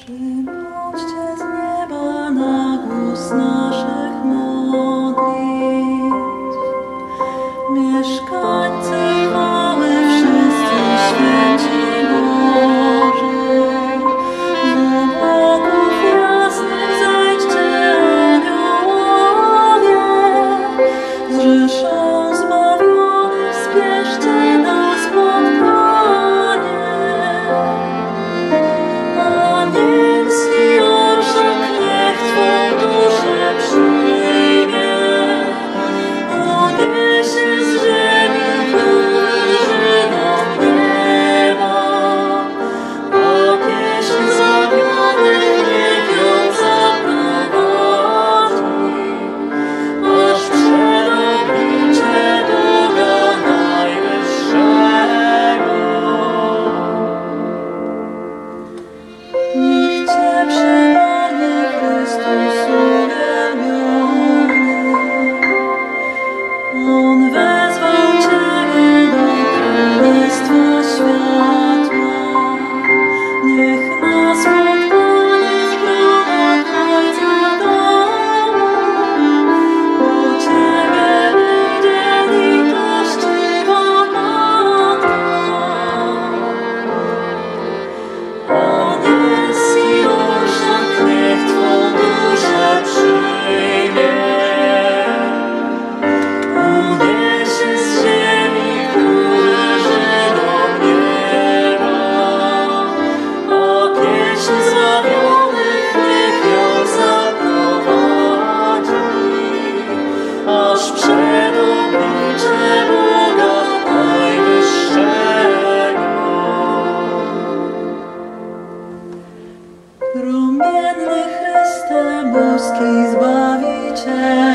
Przybądźcie z nieba na głos naszych modlitw. Mieszkańcy chwały, wszyscy święci Boży. Do bloków jasnych zejdźcie, aniołowie. Zrzeszą zbawionych, spieszcie na spotkanie. Anielski orszak niech Twą duszę przyjmie, uniesie z ziemi chóry Żydom nieba, a pieśń zabionych niech ją zaprowadzi, aż przed oblicze Boga Najwyższego. Niech Cię przegarnie Chrystus uwielbiony. On wezwał Ciebie do królestwa światła. Niech na spotkanie w bramach Ojca domu do Ciebie wyjdzie litościwa Matka. Anielski orszak niech Twą duszę przyjmie, uniesie z ziemi chóry Żydom nieba, a pieśń zawionych niech ją zaprowadzi, aż przed oblicze Boga Najwyższego. Promienny Chryste, boski Zbawicielu.